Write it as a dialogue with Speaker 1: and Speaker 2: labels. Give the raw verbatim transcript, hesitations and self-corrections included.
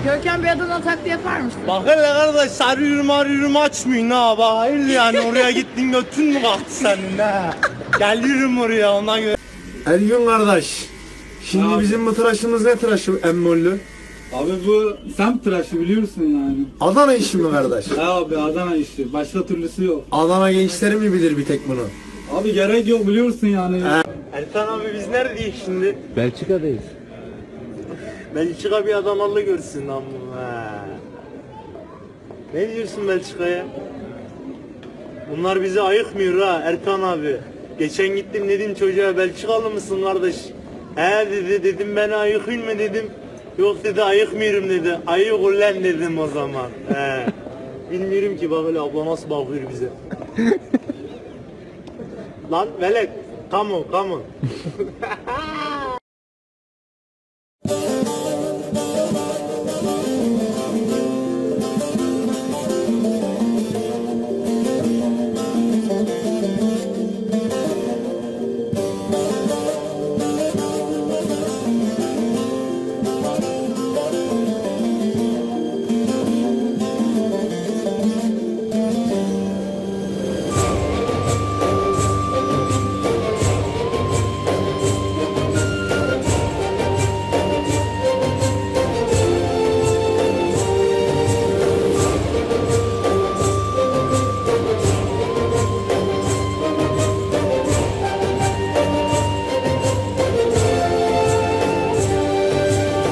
Speaker 1: Görkem bir Adana taklidi yapar mısın?
Speaker 2: Bak hele kardeş sarıyorum arıyorum açmıyorsun ha bak hayır yani oraya gittin götün mü kalktı senin ha? Geliyorum oraya ona göre.
Speaker 3: Ergün kardeş. Şimdi
Speaker 4: Abi.
Speaker 3: bizim bu tıraşımız ne tıraşı emmollü?
Speaker 4: Abi bu semt tıraşı biliyorsun yani.
Speaker 3: Adana işi mi kardeş?
Speaker 4: He abi Adana işi. Başka türlüsü yok.
Speaker 3: Adana gençleri mi bilir bir tek bunu?
Speaker 4: Abi gerek yok biliyorsun yani.
Speaker 2: Ertan abi biz neredeyiz şimdi?
Speaker 5: Belçika'dayız.
Speaker 2: Belçika bir Adanalı görsün lan bu. Ha. Ne diyorsun Belçika'ya? Bunlar bizi ayıkmıyor ha Erkan abi. Geçen gittim dedim çocuğa Belçikalı mısın kardeş? He dedi dedim beni ayıkın mı dedim. Yok dedi ayıkmıyorum dedi. Ayık ulan dedim o zaman. He. Bilmiyorum ki bak öyle abla nasıl bakıyor bize. Lan velet. Come on come on.